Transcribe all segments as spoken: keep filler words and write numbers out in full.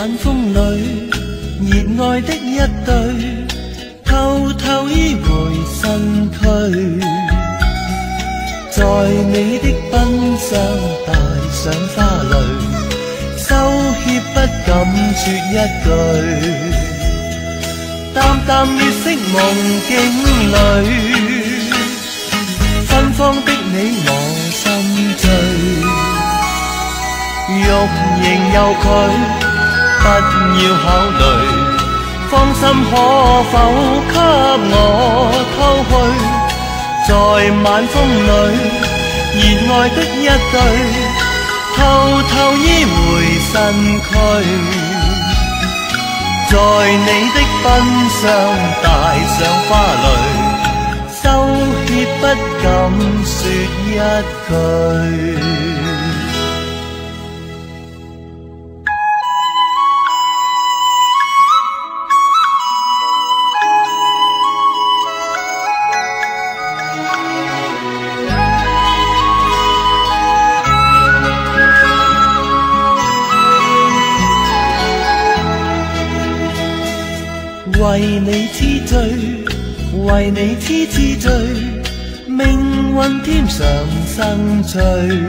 晚風裏，熱愛的一對，偷偷依回身軀，在你的奔相帶上花蕾，羞怯不敢說一句，淡淡月色夢境裏，芬芳的你我心醉，欲迎又拒，不要考慮，芳心可否給我偷去？在晚風裏，熱愛的一對，偷偷依回身軀，在你的奔相帶上花蕾，羞怯不敢說一句。為你痴醉，為你痴痴醉，命運添上生趣，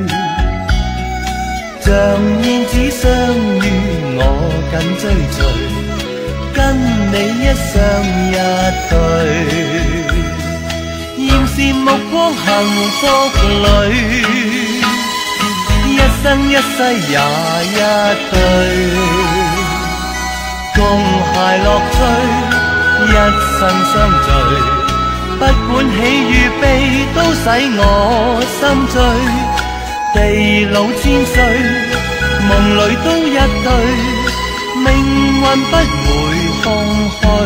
像燕子相遇我緊追隨，跟你一雙一對，艷羨目光幸福裏，一生一世也一對，共諧樂趣，一生相聚，不管喜與悲，都使我心醉。地老千歲，夢裏都一對，命運不會空虛。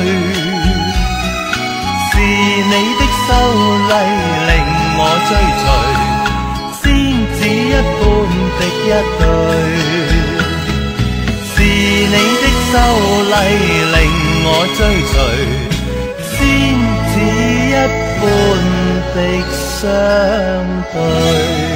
是你的秀麗令我追隨，仙子一般的一對。是你的秀麗令我追隨，仙子一般的相對。